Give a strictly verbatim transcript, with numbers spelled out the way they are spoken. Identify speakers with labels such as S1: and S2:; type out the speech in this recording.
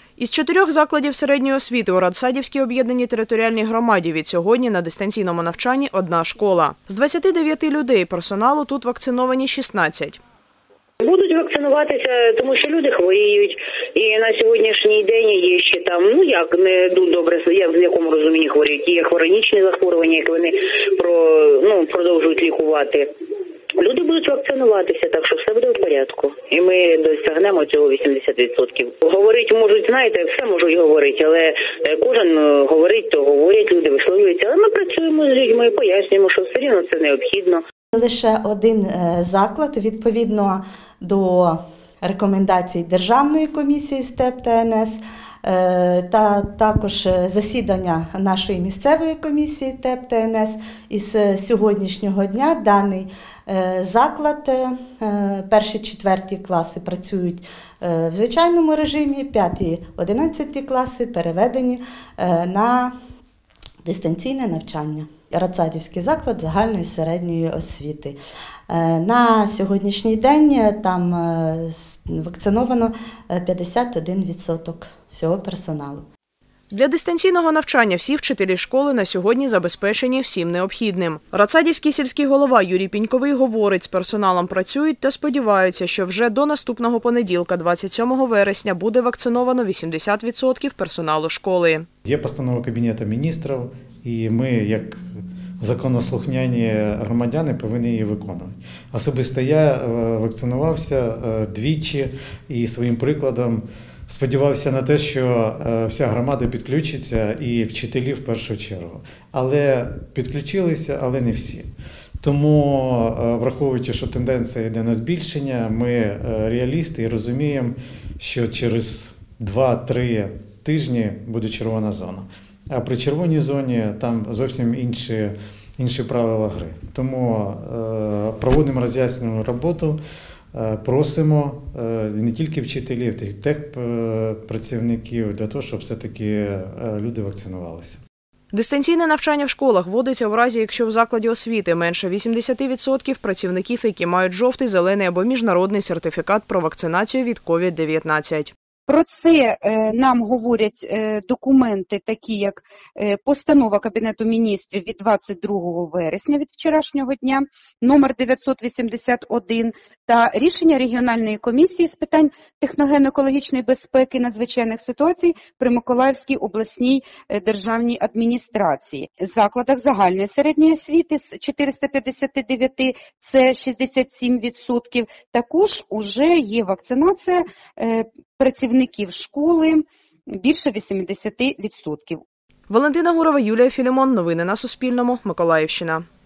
S1: Із чотирьох закладів середньої освіти у Радсадівській об'єднаній територіальній громаді від сьогодні на дистанційному навчанні одна школа. З двадцяти дев'яти людей персоналу тут вакциновані шістнадцять.
S2: Будуть вакцинуватися, тому що люди хворіють. І на сьогоднішній день є ще там, ну як, не дуже добре, як, в якому розумінні хворіють. Є хронічні захворювання, які вони про, ну, продовжують лікувати. Люди будуть вакцинуватися, так що все буде в порядку. І ми досягнемо цього вісімдесят відсотків. Говорити можуть, знаєте, все можуть говорити, але кожен говорить, то говорять, люди висловлюються. Але ми працюємо з людьми, пояснюємо, що все рівно це необхідно.
S3: Лише один заклад, відповідно до рекомендацій Державної комісії з ТЕП та ен ес, та також засідання нашої місцевої комісії ТЕП та ен ес. Із сьогоднішнього дня даний заклад, перші-четверті класи працюють в звичайному режимі, п'яті-одинадцяті класи переведені на дистанційне навчання. Радсадівський заклад загальної середньої освіти. На сьогоднішній день там вакциновано п'ятдесят один відсоток всього персоналу.
S1: Для дистанційного навчання всі вчителі школи на сьогодні забезпечені всім необхідним. Радсадівський сільський голова Юрій Піньковий говорить, з персоналом працюють та сподіваються, що вже до наступного понеділка, двадцять сьомого вересня, буде вакциновано вісімдесят відсотків персоналу школи.
S4: Є постанова Кабінету міністрів, і ми, як законослухняні громадяни, повинні її виконувати. Особисто я вакцинувався двічі і своїм прикладом сподівався на те, що вся громада підключиться і вчителі в першу чергу. Але підключилися, але не всі. Тому, враховуючи, що тенденція йде на збільшення, ми реалісти і розуміємо, що через два-три тижні буде червона зона. А при червоній зоні там зовсім інші, інші правила гри. Тому е, проводимо роз'яснювальну роботу, е, просимо е, не тільки вчителів, а й техпрацівників для того, щоб все-таки е, люди вакцинувалися.
S1: Дистанційне навчання в школах вводиться у разі, якщо в закладі освіти менше вісімдесят відсотків працівників, які мають жовтий, зелений або міжнародний сертифікат про вакцинацію від ковід дев'ятнадцять.
S5: Про це нам говорять документи, такі як постанова Кабінету міністрів від двадцять другого вересня від вчорашнього дня, номер дев'ятсот вісімдесят один, та рішення регіональної комісії з питань техногенно-екологічної безпеки і надзвичайних ситуацій при Миколаївській обласній державній адміністрації. В закладах загальної середньої освіти з чотириста п'ятдесят дев'ять – це шістдесят сім відсотків. Також уже є вакцинація працівників школи більше вісімдесят відсотків.
S1: Валентина Гурова, Юлія Філімон. Новини на Суспільному. Миколаївщина.